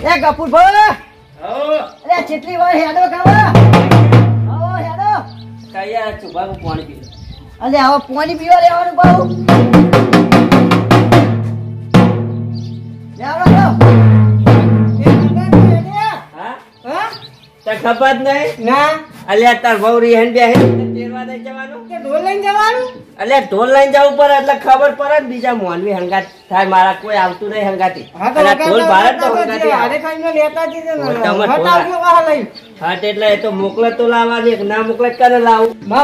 એ ગફુરભાઈ આવો અરે કેટલી વાર હેડો ખાવા આવો હેડો કયા ચુભાનું પાણી પી અલે આવો પાણી પીવા લેવાનું બાઉ હા તો ખબર નહીં ના અલ્યા તાર વહુ રીહન બે તેરવા નહીં જવાનું કે ઢોલ લઈને જવાનું અલ્યા ઢોલ લઈને જવું પડે એટલે ખબર પડે ને બીજા મોનવી હંગાત થાય મારા કોઈ આવતું નહીં હંગાતી અલ્યા ઢોલ ભારત તો હંગાતી આવે. હા તે એટલે એ તો મોકલે તો લાવવાની એક ના મોકલે કરે લાવું. હા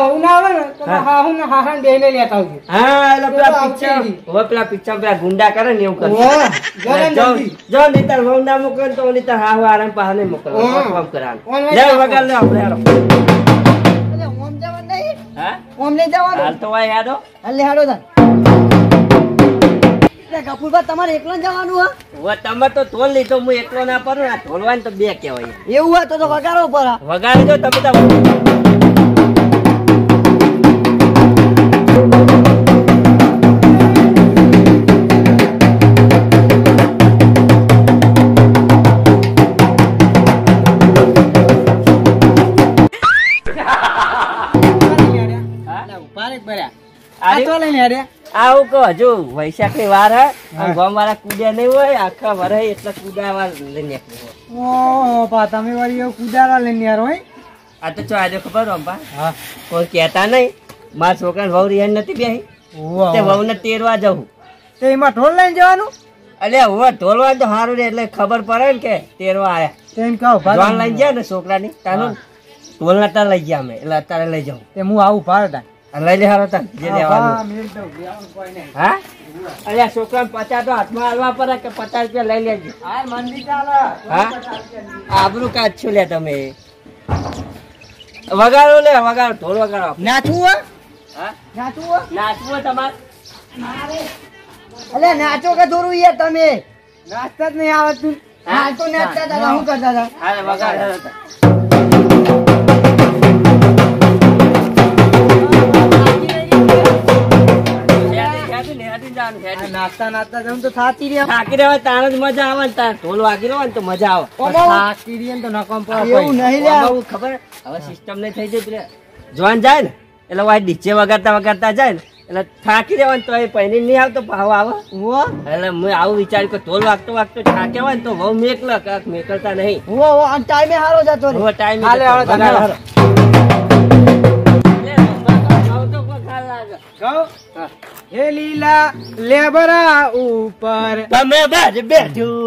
એટલે પેલા પિક્ચર પેલા ગુંડા કરે ને એવું કરે જો નહીં તાર વહુ ના મોકલે તો ઓલી તાર હા આરામ પાસે નહીં મોકલે કામ કરવાનું લે વગર લે આપણે હાલો. અલે ઓમ જવાનું નહીં હા ઓમ લઈ જવાનું હાલ તો વાય યાદો અલે હેડો તા ગફુરભાઈ તમારે એકલા જવાનું હા હવે તમે તો ઢોલ લીધો હું એકલો ના પડું ને ઢોલવાને તો બે કહેવાય. એવું હોય તો વગાડો પર વગાડી દો તમે તો. આવું કહો હજુ વૈશાખ ની વાર હે ગામ વાળા કુદ્યા નહીં હોય આખા વરે એટલે કુદાવા લઈને તમે વાળી કુદારા લઈને યાર હોય આ તો ચો આજે ખબર રંપા કોઈ કહેતા નહીં મારા છોકરા વહુ રિહાન નથી બેહી તે વહુ ને તેરવા જવું તે એમાં ઢોલ લઈને જવાનું એટલે હવે ઢોલવા તો સારું રે એટલે ખબર પડે ને કે તેરવા આયા તેમ કહો જોન લઈ ગયા ને છોકરાની તાનું ઢોલ નતા લઈ ગયા અમે એટલે અત્યારે લઈ જાઉં તે હું આવું ભારત લઈ લે હારો તાન જે લેવાનું હા અલ્યા છોકરા 50 તો હાથમાં આલવા પડે કે 50 રૂપિયા લઈ લેજો હા આબરૂ કાચ છો લે તમે વગાડો લે વગાડો ઢોલ વગાડો નાચવું હા નાચવું નાચવું તમારે અલે નાચો કે દોરું યાર તમે નાચતા જ નહીં આવડતું હાલ તો નાચતા હતા શું કરતા હતા હા વગાડો નાચતા નાચતા જમ તો થાકી રહ્યા થાકી રહ્યા તાર જ મજા આવે ને તાર ઢોલ વાગી રહ્યો ને તો મજા આવે થાકી રહ્યા તો નકમ પડે એવું નહીં લે ખબર હવે સિસ્ટમ નહીં થઈ જાય જોવાન જાય ને એટલે વાય ડીજે વગાડતા વગાડતા જાય ને એટલે થાકી રહ્યા ને તો એ પહેરી નહીં આવતો ભાવ આવે એટલે મેં આવું વિચાર્યું કે ઢોલ વાગતો વાગતો થાકે હોય ને તો બહુ મેકલ મેકલતા નહીં ટાઈમે હારો જતો રે ટાઈમ હે લીલા લેબરા ઉપર તમે બાજ બેઠું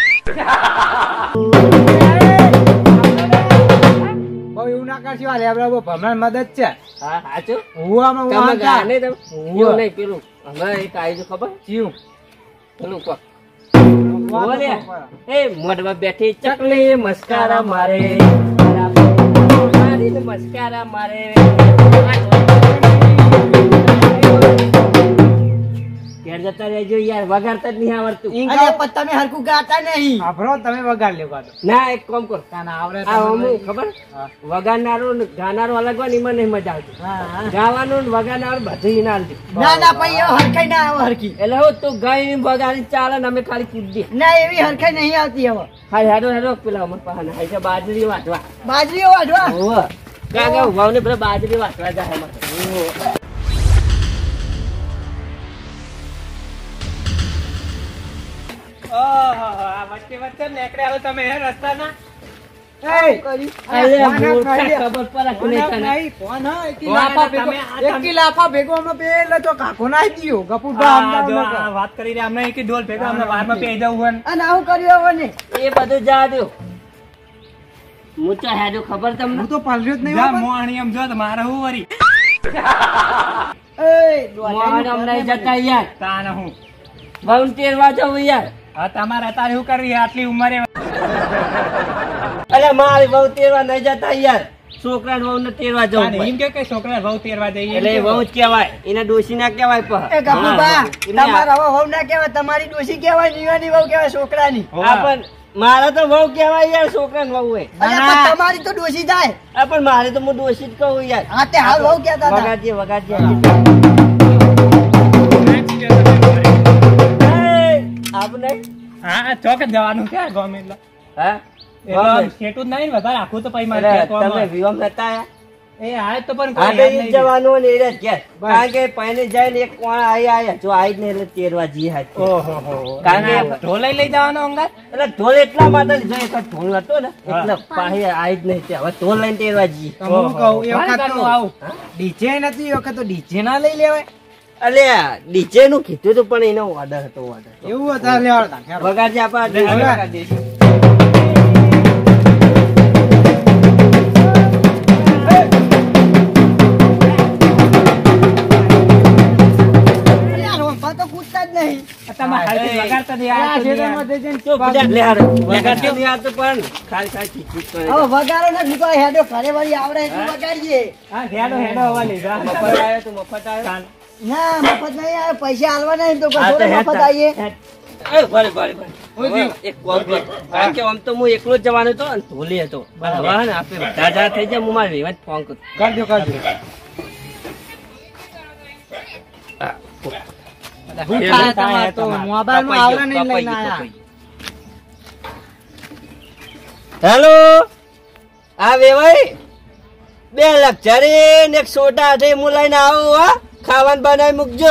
બહુ એવું ના કરશો આ લેબરા બહુ ભમણ મદદ છે હા સાચું હુવામાં તમે ગા નહીં તમે એવું નહીં પેલું હમણાં એક આવી ખબર જીવ પેલું કો બોલે એ મોઢમાં બેઠી ચકલી મસ્કારા મારે મારીને મસ્કારા મારે ઘેર જતા રહેજો યાર વગાડતા જ નહીં આવડતું તમે હરકું ગાતા નહીં આભરો તમે વગાડ લ્યો ગાતો ના એક કામ કર આવડે ખબર વગાડનારો ને ગાનારો અલગ હોય ને એમાં નહીં મજા આવતી ગાવાનું ને વગાડનારું બધું ના આવતી ના ભાઈ હરખાઈ ના આવે હરખી એટલે હું તું ગઈ વગાડી ચાલે ને અમે ખાલી કૂદીએ ના એવી હરખાઈ નહીં આવતી હવે હા હેડો હેડો પેલા અમર પાહા હાઈ છે બાજરી વાટવા બાજરીઓ વાઢવા ઓહ કાકા ભાવને પેલા બાજરી વાટવા જાય અમારે વચ્ચે વચ્ચે નીકળે હાલો તમે રસ્તાના વાત કરી અમને ઢોલ ભેગા અમને વારમાં પે જવું અને આવું કર્યું ને એ બધું જા દો હું તો હેડો ખબર તમને હું તો પાલર્યો જ નહીં મોહણી એમ જો મારે હું વરી મોહણ અમને જતા યાર તાને હું volunteer વાજો યાર હા તમારે અત્યારે શું કરવી આટલી ઉંમરે અરે મારી વહુ તેરવા નહીં જતા યાર છોકરા વહુ ને તેરવા જવું એમ કે છોકરા વહુ તેરવા જઈએ એટલે વહુ જ કહેવાય એને ડોશી ના કહેવાય તમારા વહુ ના કહેવાય તમારી ડોશી કહેવાય નીવાની વહુ કહેવાય છોકરાની હા પણ મારા તો વહુ કહેવાય યાર છોકરા વહુ હોય તમારી તો ડોશી થાય હા પણ મારે તો હું ડોશી જ કહું યાર હા તે હાલ વહુ કહેતા વગાડીએ વગાડીએ આપણે હા ચોક જવાનું છે ગમે એટલે હા સેટું જ નહીં ને વધારે આખું તો પછી મારે એટલે ત્યાં તો તમે આમાં. વિવામ નતા આયા? એ હા તો પણ હા કોઈ તો યાદ ઈ નહીં. જવાનું ને એ જ ઘેર. કારણ કે પહેલે જાય ને એક કોણ આયા જો આઈ જ ને એટલે તેરવા જી હાથ. ઓહો કારણ કે ઢોલ લઈ જવાનો અંગાત. એટલે ઢોલ એટલા માટે જો એક ઢોલ હતો ને હા. એટલે પાહી આઈ જ નહીં તે. હવે ઢોલ લઈને તેરવા જી. હું કહું એ મારે વખત કરવું આવું. ડીજે નથી એ વખત તો ડીજે ના લઈ લેવાય અલ્યા ડીજે નું કીધું હતું પણ એનો ઓર્ડર હતો order. એવું હતા લેવાડતા વગાડજે આપણા લે, DJ હવે. વગાડ દઈશું. તમે હાલથી વગાડતા નહીં, આ તો નહીં આ. તો બધા લે હારે. વગાડજે નહીં આવતું પણ ખાલી ખાલી ખીચ કરે. હા, હેડો હેડો હવા લીધા. મફત આવ્યો તો મફત આવ્યો. હા, તો હેડ. એ ભલે, ભલે, ભલે. હવે એક કોલ કર. કારણ કે આમ તો હું એકલો જ જવાનો હતો અને ઢોલી હતો. પણ હવે ને આપણે બધા જા થઈ જાય હું મારે વેવાને ફોન કરું. કરજો હા. હું થાય તમારે તો મોબાઈલમાં આવડે નહીં લઈને આયા હેલો આ વેવાઈ 2 લક્ષરી ને 1 સોડા છે હું લઈને આવું હા ખાવાનું બનાવી મૂકજો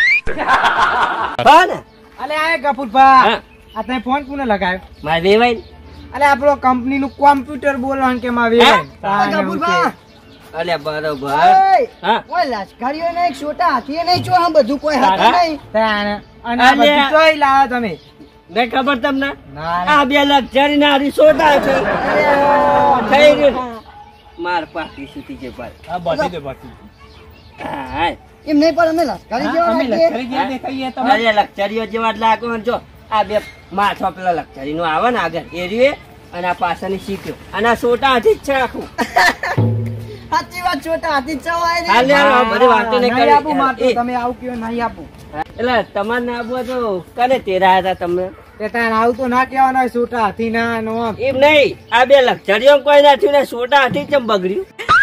હા ને અલે આ ગફુરભા હા. આ તમે ફોન કોને લગાવ્યો મારે વેવાઈ અલે આપણો કંપની નું કોમ્પ્યુટર બોલવાનું કે માં વેવાય અલ્યા બરોબર હા અને આ બધું તોય લાવો તમે મેં ખબર તમને ના આ 2 લક્ષરી ના હારી સોડા છે થઈ ગયું માર પાકી સુતી છે પર હા, બાકી દે, બાકી. હા અમે લશ્કરી ગયા દેખાઈએ તમે. અરે લક્ષરીઓ જેવા જ લાગો ને જો આ 2 માથો પેલા લક્ષરી નું આવે ને આગળ એરિયે અને આ પાછળની શીખ્યો અને આ સોટા હાથી જ છે આખું હાલ યાર, આ બધી વાતો નહીં નહીં આપું મારતો, કરી. તમે આવું કયો નહીં આપું એટલે તમારે ના આપવા તો કને તેરા હતા તમને તે તાર આવું તો ના કહેવાનું હોય, છોટા હાથી ના નો આમ. એમ નહીં આ 2 લક્ષરીઓ કોઈ ના થયું ને સોટા હાથી ચમ બગડ્યું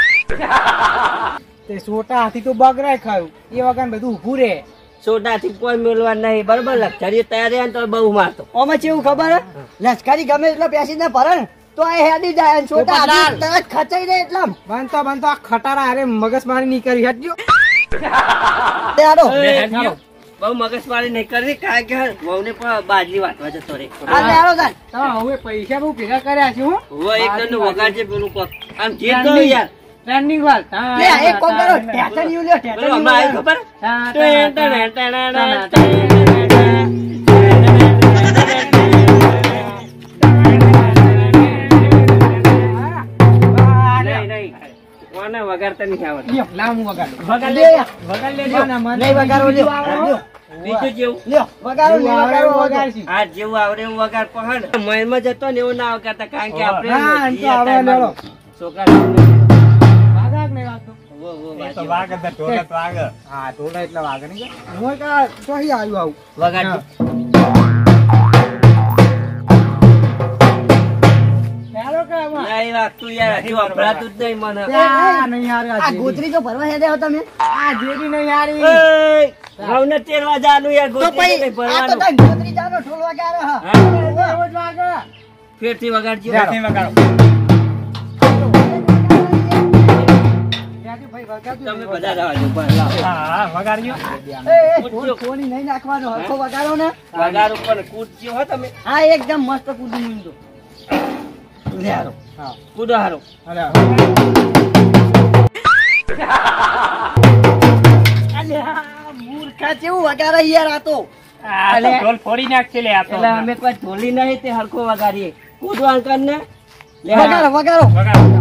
તે છોટા હાથી તો બગરાય ખાયું એ વગર બધું ઉભું રે સોટા હાથી કોઈ મેળવા નહીં બરોબર લક્ષરીઓ તૈયાર રહ્યા ને તો બહુ મારતો ઓમાં કેવું ખબર લશ્કરી ગમે એટલો પેસેન્જર ભરે ને તો આ હેડી જાય અને છોટા હાથી તરત ખચાઈ જાય એટલા બનતો બનતો આ ખટારા હારે મગજમારી નહીં કરી હટજો હાડો બહુ મગજમારી નહીં કરવી કારણ કે વહુને પણ બાજરી વાટવા જતો રે હાડો તાર તમે હવે પૈસા બહુ ભેગા કર્યા છે હું હવે એકદમ વગાડજે પેલું કોક આમ જીત દો યાર ટ્રેન્ડિંગ વાળ લે એક કોમ કરો ટેટન યુ લ્યો ટેટન પેલું હમણાં આવ્યું ખબર નહીં, નહીં. કોને વગાડતા નહીં આવડતું. લાવ હું વગાડું વગાડ લે લેજો, વગાડ લેજો. ના, મને નહીં વગાડો લ્યો લ્યો બીજું જેવું લ્યો વગાડો નહીં વગાડો વગાડ વગાડશું. આ જેવું આવડે એવું વગાડ પણ મહેલમાં જતો ને એવું ના વગાડતા કારણ કે હા, આપણે એમ તો આવડે, લેવડો. છોકરા વાગા કે નહીં વાગતો? એ તો વાગ જ ને, ઢોલ જ વાગ. હા ટોલા એટલા વાગે નહીં કે? હું કા ચોહી આવ્યું આવું વગાડજો. ચાલો કે આમાં? નહીં વાગતું યાર હજુ અભરાતું જ નહીં મને આ નહીં હારે આ આ જેરી. ગોત્રી તો ભરવા હેડે હો તમે આ જેરી નહીં હારી. એય, ઘઉંને તેરવા જવાનું યાર તો ગોતરી પછી કઈ આ તો ભરવાનું. તને ગોત્રી જાનો ઢોલ વગાડે હા હા? એવો જ વાગે. ફેરથી વગાડજો. ત્યાંથી વગાડો. ત્યાંથી ભાઈ વગાડજો. તમે બધા રહેવા દો, બસ લાવો. હા, હા, વગાડ્યો. એ ઢોલ ખોલી નહીં નાખવાનો હરખો વગાડો ને વગાડ ઉપર કૂદજો હો તમે. હા એકદમ મસ્ત કૂદી મૂંદો લે હારો. હા. કૂદો હારો. અરે મૂર્ખા કેવું વગાડે યાર આ તો આ તો ઢોલ ફોડી નાખશે લે આ તો. એટલે અમે કોઈ ઢોલી નહીં તે હરખો વગાડીએ કૂદવાનું કર ને લે હારો. વગાડો વગાડો વગાડો.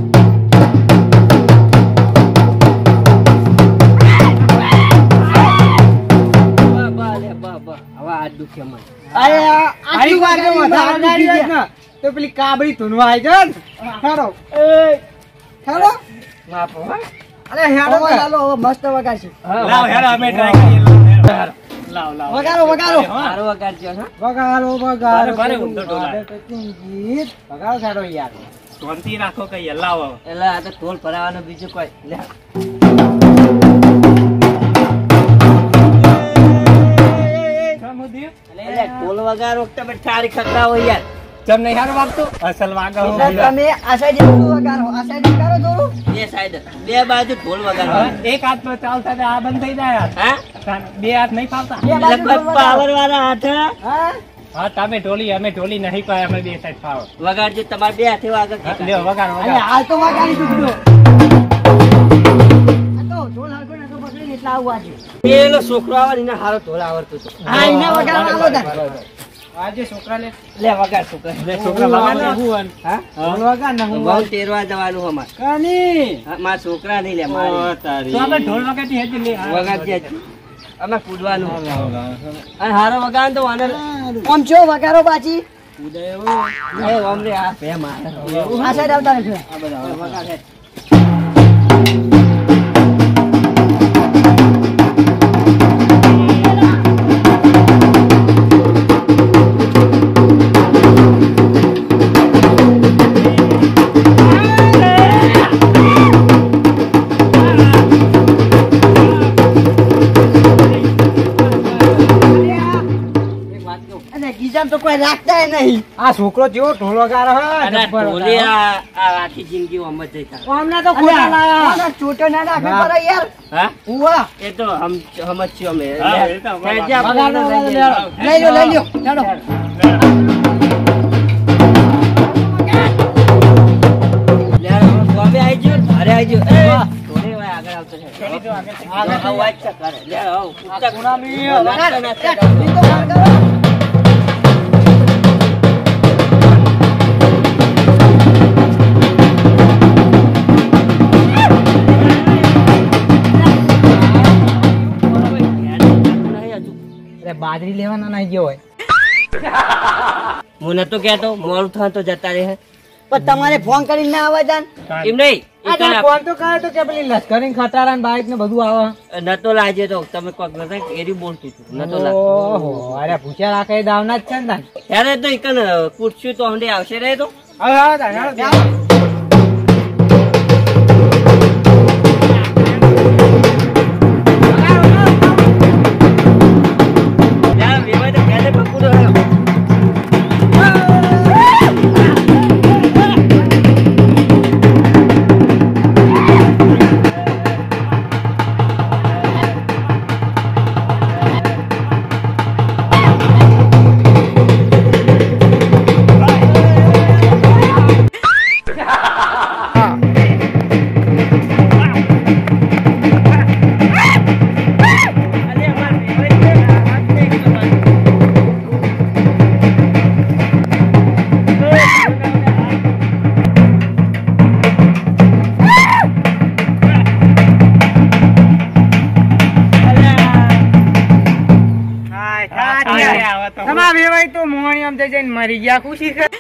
બા, બા, લે, બા, બા. હવે આ દુખે મને. આટલું વાગે વાગે વધારે વધારે જાય ને તો પેલી કાબડી ધૂનવા આવી જાય ને. હારો. હેલો માફ હો, હા? અરે હેડો કે? ચાલો હવે મસ્ત વગાડશું લાવ હેડો, અમે try કરીએ. લાવ, લાવ, લાવ. વગાડો વગાડો હા. હારો વગાડજો હા. વગાડો વગાડો ભારે ઊંધો ડોલાય. વાગે તો કેમ ગીત વગાડો સારો યાર શાંતિ રાખો કઈ લાવો. એટલે આ તો ઢોલ ભરાવાનો બીજું કોઈ લે સમુદ્ર? એટલે ઢોલ વગાડો તમે ઠારી ખકડાવો યાર ચમ નહીં હારું વાગતું અસલ વાગો એટલે તમે આ સાઈડ એટલું વગાડો, આ સાઈડ વગાડો થોડું. બે સાઈડ બે બાજુ ઢોલ વગાડો. એક હાથ તો ચાલતા હતા, આ બંધ થઈ જાય હા બે હાથ નહીં ફાવતા બે બાજુ ઢોલ વગાડો. પાવર વાળા હાથ હા? હા તમે ઢોલી અમે ઢોલી નહીં પાય અમે બે સાઈડ ફાવો વગાડજો તમારે બે હાથે વાગે લ્યો વગાડો અરે હાલ તો વગાડી દીધું. આ તો ઢોલ હરખો નતો પકડીને એટલે આવું વાગ્યું. પેલો છોકરો આવે ને એને હારો ઢોલ આવડતો હતો. હા, એને વગાડવા આવો તાર. આજે છોકરા લે લે વગાડ છોકરા. છોકરા વગાડ હા ઢોલ વગાડ ને હું બહુ તેરવા જવાનું અમારે. કાની મારા છોકરા નહીં લે મારી. તો આપણે ઢોલ વગાડી હેજ લે વગાડજે અમે કૂદવાનું અને હારો વગાડ તો વાનર આમ છો વગાડો પાછી. એ ઓમરે આ બે મારે આ સાઈડ આવતા રહેજો. વગાડે. અને ગીજામ તો કોઈ રાખતા નહીં. આ છોકરો જેવો ઢોલ વગાડે અને ઢોલે આ આખી જિંદગી ઓમ જ જતા. હમણાં તો ખોટા લાયા આના ચોટો ના નાખવી પડે યાર. હા ઉવા. એ તો સમજ્યો અમે. હા, એ તો સાહેબ, જે આપણે વગાડો, લઈ જઈએ. વગાડો. લઈ લો ચાલો. લે, હવે બોમ્બે આવી ગયો, ઘરે આવી ગયો. એ, ઢોલે હવે આગળ આવતો છે. આગળ વાત છે, કરે. લે, હવે ઉઠતા ગુનામી, નાચતા નાચતા જાઓ. ઈ તો બહાર કરો. બાજરી લેવાના નહીં ગયો હોય હું નતો કહેતો મોડું થાય તો જતા રહે. પણ તમારે ફોન કરીને ના આવે તાન. એમ નહીં એ તને ફોન તો કરે તો કે પેલી લશ્કરી ખટારા ને બાઈક ને બધું આવે નતો લાજે તો તમે કોક નતા એરી બોલતું હતું. નતો લાજ. ઓહો અરે ભૂખ્યા રાખે એ દાવના જ છે ને તાન. ત્યારે તો એકન પૂછ્યું તો હંડે આવશે રે તો. હવે હવે તાન, હવે તાન. ત્યારે વેવાય તો પહેલે પકડો હેલો. તમારા વેવાય તો મોહણી આમ જઈને મરી ગયા ખુશી છે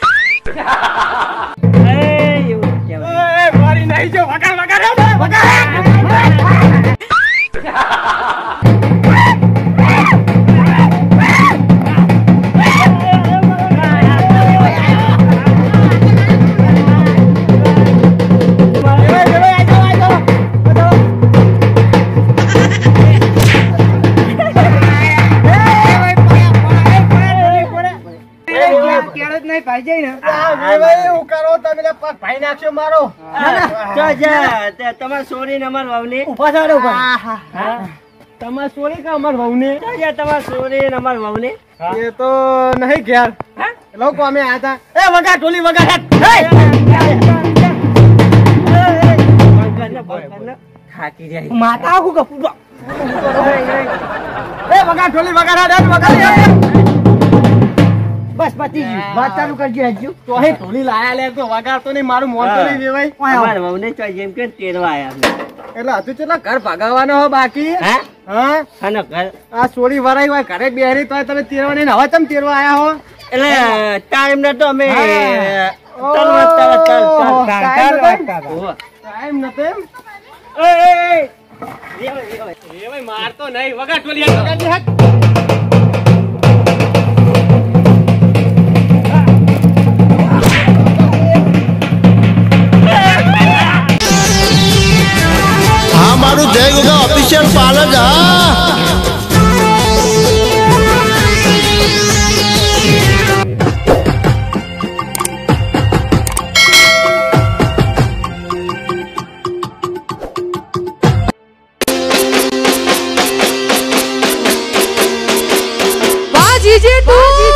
એવું કહેવાય. મારી નહીં જો વગાડ વગાડ વગાડ તમારે સોરી ને અમાર વહુને ઉભા થાડો પણ. તમારે સોરી કે અમાર વહુને તમારે સોરી ને અમાર વહુને એ તો નહીં ઘેર લોકો અમે આયા હતા એ વગાડ ઢોલી વગાડ થાકી જાય. માતા આખું કપૂર. એ વગાડ ઢોલી વગાડ વગાડ બસ પતી ગયું. વાત ચાલુ કરજો હજુ. તો અહીં ઢોલી લાયા લે તો વગાડતો નહીં મારું મોન તો નહીં દેવાય અમાર વહુને તો જેમ કે તેરવા આયા. એટલે હજુ કેટલા ઘર ભગાવવાનો હો બાકી હા હા અને ઘર આ સોરી વરાઈ હોય ઘરે બેહરી તો તમે તેરવા નહીં ને હવે તમે તેરવા આયા હો એટલે ટાઈમ નતો અમે ટાઈમ નતો એમ મારતો નહીં વગાડ ઢોલી વગાડ હા મારું જય ગોગા ઓફિશિયલ પાર્લર હા જીજે તું